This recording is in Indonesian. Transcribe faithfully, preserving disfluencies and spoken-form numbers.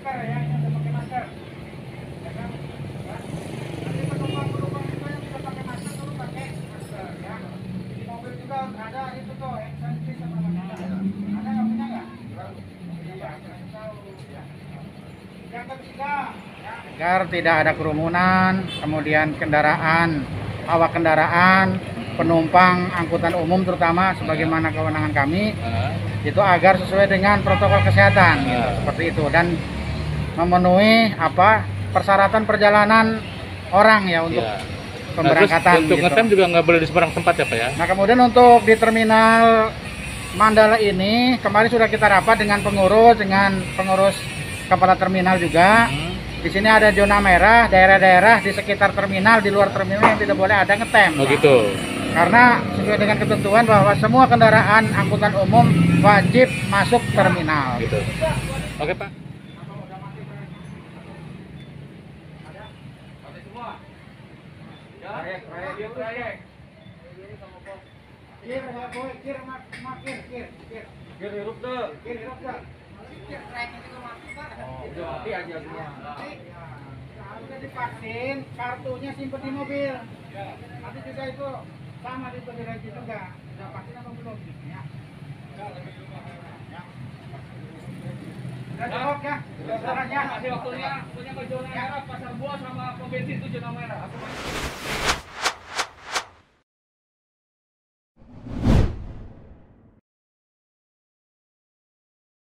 masker ya, ini udah pakai masker. Ya kan? Ya. Nanti penumpang-penumpang itu yang tidak pakai masker dulu pakai masker ya. Di mobil juga ada itu tuh, hand sanitizer sama masker. Ada nggak punya nggak? Iya, kasih tahu. Ya. Yang ketiga, ya. Agar tidak ada kerumunan, kemudian kendaraan, awak kendaraan, penumpang angkutan umum terutama sebagaimana kewenangan kami uh. itu agar sesuai dengan protokol kesehatan uh. gitu, seperti itu, dan memenuhi apa persyaratan perjalanan orang ya untuk yeah. pemberangkatan. Nah, untuk gitu. ngetem juga nggak boleh di sembarang tempat ya Pak ya? Nah kemudian untuk di terminal Mandala ini kemarin sudah kita rapat dengan pengurus, dengan pengurus kepala terminal juga. Hmm. Di sini ada zona merah, daerah-daerah di sekitar terminal, di luar terminal yang tidak boleh ada ngetem. Oh gitu. Karena sesuai dengan ketentuan bahwa semua kendaraan angkutan umum wajib masuk terminal. Gitu. Oke Pak. Oh, aja semua. Udah divaksin, kartunya simpen di mobil. Nanti juga itu sama di pendidikan itu enggak. Udah vaksin apa belum? Ya. Udah jawab ya. Suaranya. Masih waktunya punya ke zona merah, pasar buah sama pom bensin itu zona merah.